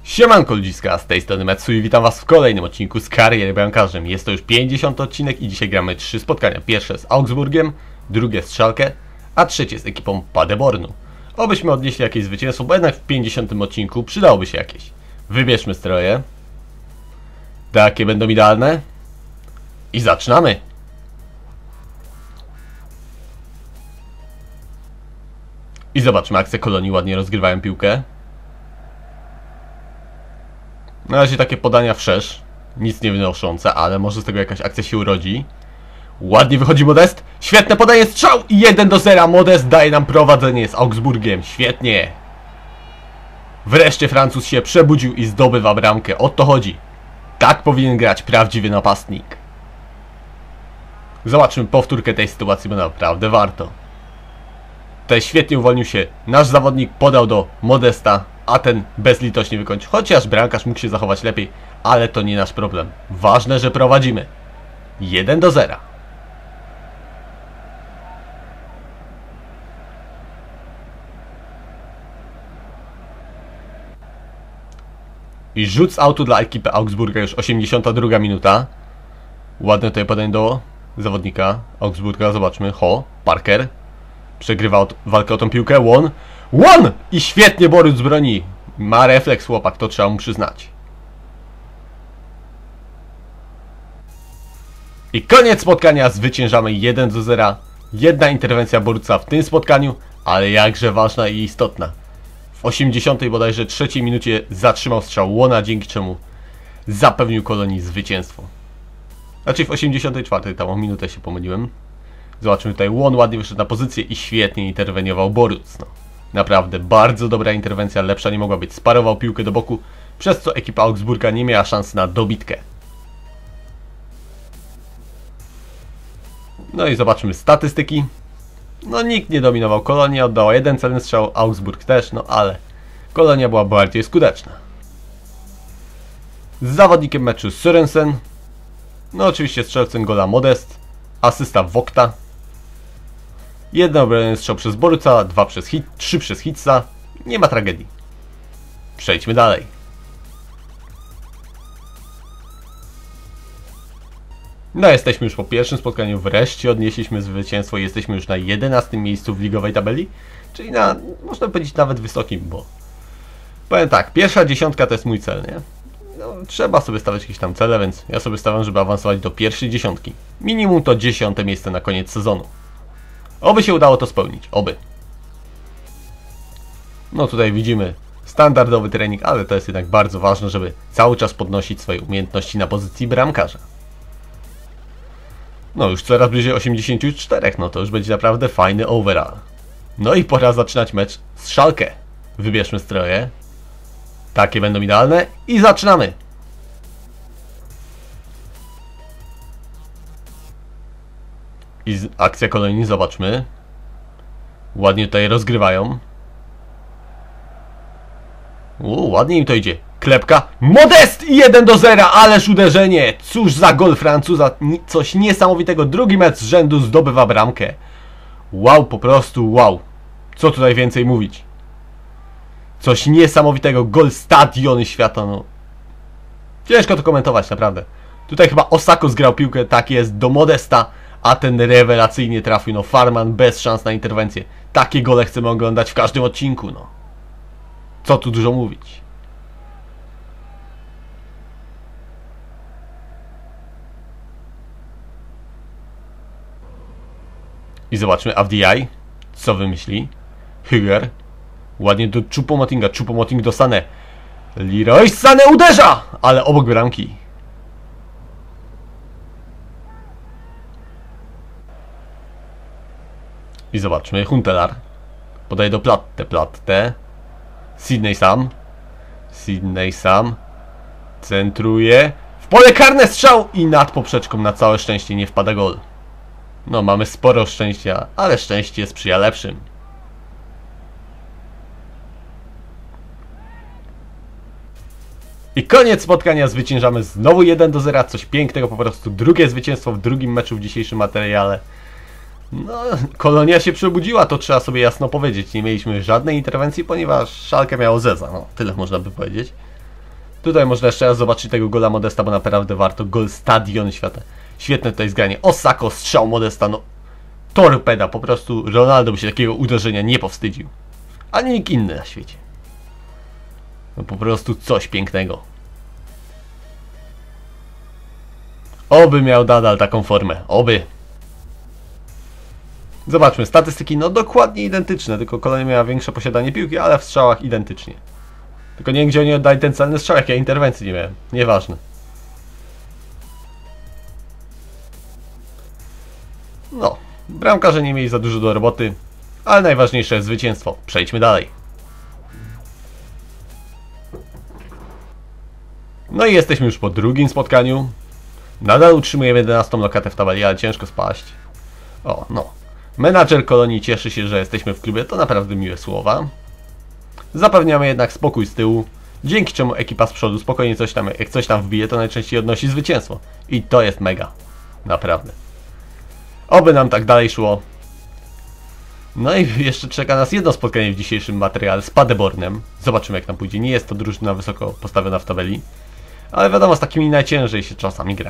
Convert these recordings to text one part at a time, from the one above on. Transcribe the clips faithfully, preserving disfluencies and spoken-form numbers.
Siemanko ludziska, z tej strony Metsu i witam was w kolejnym odcinku z Kariery Bramkarzem. Jest to już pięćdziesiąty odcinek i dzisiaj gramy trzy spotkania. Pierwsze z Augsburgiem, drugie z Schalke, a trzecie z ekipą Paderbornu. Obyśmy odnieśli jakieś zwycięstwo, bo jednak w pięćdziesiątym odcinku przydałoby się jakieś. Wybierzmy stroje. Takie będą idealne. I zaczynamy! I zobaczmy, akcje Kolonii ładnie rozgrywają piłkę. Na razie takie podania wszerz, nic nie wynoszące, ale może z tego jakaś akcja się urodzi. Ładnie wychodzi Modest, świetne podanie, strzał i jeden do zera. Modest daje nam prowadzenie z Augsburgiem, świetnie. Wreszcie Francuz się przebudził i zdobywa bramkę, o to chodzi. Tak powinien grać prawdziwy napastnik. Zobaczmy powtórkę tej sytuacji, bo naprawdę warto. Tutaj świetnie uwolnił się nasz zawodnik, podał do Modesta, a ten bezlitośnie wykończył. Chociaż bramkarz mógł się zachować lepiej, ale to nie nasz problem. Ważne, że prowadzimy. jeden do zera. I rzut z autu dla ekipy Augsburga, już osiemdziesiąta druga minuta. Ładne tutaj podanie do zawodnika Augsburga, zobaczmy. Ho, Parker. Przegrywa walkę o tą piłkę. Won. Won! I świetnie Boruc broni. Ma refleks chłopak, to trzeba mu przyznać. I koniec spotkania. Zwyciężamy jeden do zera. Jedna interwencja Boruca w tym spotkaniu, ale jakże ważna i istotna. W osiemdziesiątej bodajże trzeciej minucie zatrzymał strzał Wona, dzięki czemu zapewnił Kolonii zwycięstwo. Znaczy w osiemdziesiątej czwartej, tam o minutę się pomyliłem. Zobaczmy tutaj, Won ładnie wyszedł na pozycję i świetnie interweniował Boruc. No, naprawdę bardzo dobra interwencja, lepsza nie mogła być. Sparował piłkę do boku, przez co ekipa Augsburga nie miała szans na dobitkę. No i zobaczmy statystyki. No nikt nie dominował, Kolonia oddała jeden celny strzał, Augsburg też, no ale Kolonia była bardziej skuteczna. Z zawodnikiem meczu Sørensen. No oczywiście strzelcem gola Modest. Asysta Wokta. Jeden obrony strzał przez Boruca, dwa przez hit, trzy przez Hitsa. Nie ma tragedii. Przejdźmy dalej. No jesteśmy już po pierwszym spotkaniu, wreszcie odnieśliśmy zwycięstwo i jesteśmy już na jedenastym miejscu w ligowej tabeli. Czyli na, można powiedzieć, nawet wysokim, bo powiem tak, pierwsza dziesiątka to jest mój cel, nie? No, trzeba sobie stawiać jakieś tam cele, więc ja sobie stawiam, żeby awansować do pierwszej dziesiątki. Minimum to dziesiąte miejsce na koniec sezonu. Oby się udało to spełnić, oby. No tutaj widzimy standardowy trening, ale to jest jednak bardzo ważne, żeby cały czas podnosić swoje umiejętności na pozycji bramkarza. No już coraz bliżej osiemdziesięciu czterech, no to już będzie naprawdę fajny overall. No i pora zaczynać mecz z Schalke. Wybierzmy stroje. Takie będą idealne i zaczynamy! I akcja Kolonii, zobaczmy. Ładnie tutaj rozgrywają. Uuu, ładnie im to idzie. Klepka. Modest! jeden do zera, ależ uderzenie! Cóż za gol Francuza. Coś niesamowitego. Drugi mecz z rzędu zdobywa bramkę. Wow, po prostu wow. Co tutaj więcej mówić? Coś niesamowitego. Gol stadiony świata, no. Ciężko to komentować, naprawdę. Tutaj chyba Osako zgrał piłkę, tak jest, do Modesta, a ten rewelacyjnie trafił, no. Farman bez szans na interwencję. Takie gole chcemy oglądać w każdym odcinku, no. Co tu dużo mówić. I zobaczmy Avdiay, co wymyśli. Hüger. Ładnie do Choupo-Motinga, Choupo-Moting do Sané. Leroy Sané uderza! Ale obok bramki. I zobaczmy, Huntelaar. Podaje do Platte, Platte. Sidney sam. Sidney sam. Centruje. W pole karne strzał i nad poprzeczką na całe szczęście nie wpada gol. No mamy sporo szczęścia, ale szczęście sprzyja lepszym. I koniec spotkania, zwyciężamy znowu jeden do zera, coś pięknego po prostu. Drugie zwycięstwo w drugim meczu w dzisiejszym materiale. No, Kolonia się przebudziła, to trzeba sobie jasno powiedzieć. Nie mieliśmy żadnej interwencji, ponieważ Schalke miało zeza, no tyle można by powiedzieć. Tutaj można jeszcze raz zobaczyć tego gola Modesta, bo naprawdę warto. Gol Stadion Świata. Świetne tutaj zgranie. Osako, strzał Modesta, no torpeda, po prostu Ronaldo by się takiego uderzenia nie powstydził. Ani nikt inny na świecie. No po prostu coś pięknego. Oby miał nadal taką formę, oby. Zobaczmy, statystyki no dokładnie identyczne, tylko Kolonia miała większe posiadanie piłki, ale w strzałach identycznie. Tylko nie wiem, gdzie oni oddali ten celny strzał, jak ja interwencji nie miałem. Nieważne. No, bramkarze nie mieli za dużo do roboty, ale najważniejsze jest zwycięstwo. Przejdźmy dalej. No i jesteśmy już po drugim spotkaniu. Nadal utrzymujemy jedenastą lokatę w tabeli, ale ciężko spaść. O, no. Menadżer Kolonii cieszy się, że jesteśmy w klubie, to naprawdę miłe słowa. Zapewniamy jednak spokój z tyłu, dzięki czemu ekipa z przodu spokojnie coś tam, jak coś tam wbije, to najczęściej odnosi zwycięstwo. I to jest mega. Naprawdę. Oby nam tak dalej szło. No i jeszcze czeka nas jedno spotkanie w dzisiejszym materiale z Paderbornem. Zobaczymy, jak nam pójdzie. Nie jest to drużyna wysoko postawiona w tabeli, ale wiadomo, z takimi najciężej się czasami gra.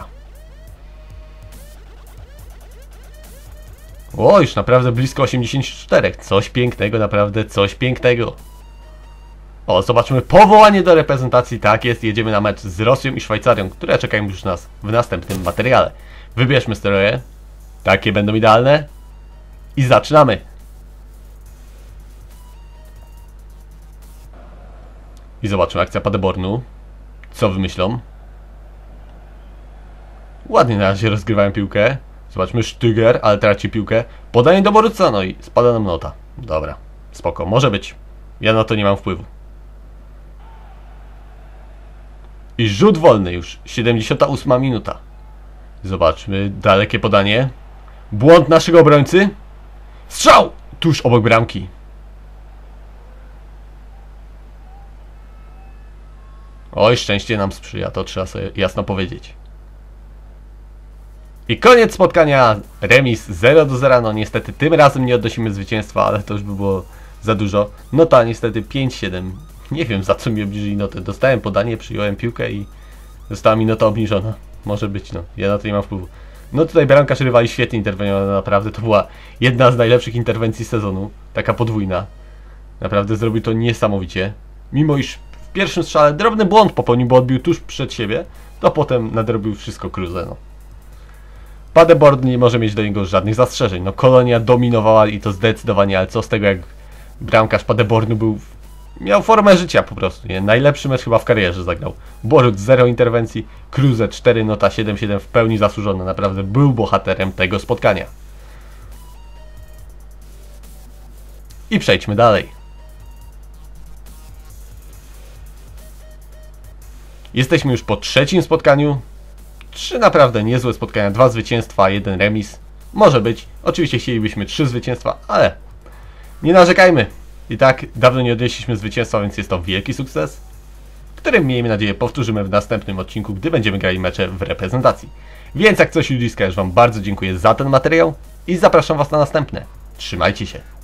O, już naprawdę blisko osiemdziesiąt cztery. Coś pięknego, naprawdę coś pięknego. O, zobaczmy powołanie do reprezentacji. Tak jest, jedziemy na mecz z Rosją i Szwajcarią, które czekają już nas w następnym materiale. Wybierzmy stroje. Takie będą idealne. I zaczynamy. I zobaczmy akcja Paderbornu. Co wymyślą? Ładnie na razie rozgrywają piłkę. Zobaczmy, Sztyger, ale traci piłkę. Podanie do Boruca, no i spada nam nota. Dobra, spoko, może być. Ja na to nie mam wpływu. I rzut wolny już, siedemdziesiąta ósma minuta. Zobaczmy, dalekie podanie. Błąd naszego obrońcy. Strzał! Tuż obok bramki. Oj, szczęście nam sprzyja, to trzeba sobie jasno powiedzieć. I koniec spotkania, remis zero do zera, no niestety tym razem nie odnosimy zwycięstwa, ale to już by było za dużo. Nota niestety pięć siedem, nie wiem za co mi obniżyli notę, dostałem podanie, przyjąłem piłkę i została mi nota obniżona. Może być, no, ja na to nie mam wpływu. No tutaj bramkarz rywali świetnie interweniował, naprawdę to była jedna z najlepszych interwencji sezonu, taka podwójna. Naprawdę zrobił to niesamowicie, mimo iż w pierwszym strzale drobny błąd popełnił, bo odbił tuż przed siebie, to potem nadrobił wszystko Kruse, no. Paderborn nie może mieć do niego żadnych zastrzeżeń. No Kolonia dominowała i to zdecydowanie, ale co z tego, jak bramkarz Paderbornu był... Miał formę życia po prostu, nie? Najlepszy mecz chyba w karierze zagrał. Boruc zero interwencji, Kruse cztery, nota siedem siedem, w pełni zasłużona. Naprawdę był bohaterem tego spotkania. I przejdźmy dalej. Jesteśmy już po trzecim spotkaniu. Trzy naprawdę niezłe spotkania, dwa zwycięstwa, jeden remis. Może być. Oczywiście chcielibyśmy trzy zwycięstwa, ale nie narzekajmy. I tak dawno nie odnieśliśmy zwycięstwa, więc jest to wielki sukces, który miejmy nadzieję powtórzymy w następnym odcinku, gdy będziemy grali mecze w reprezentacji. Więc jak coś ludziska, już Wam bardzo dziękuję za ten materiał i zapraszam Was na następne. Trzymajcie się.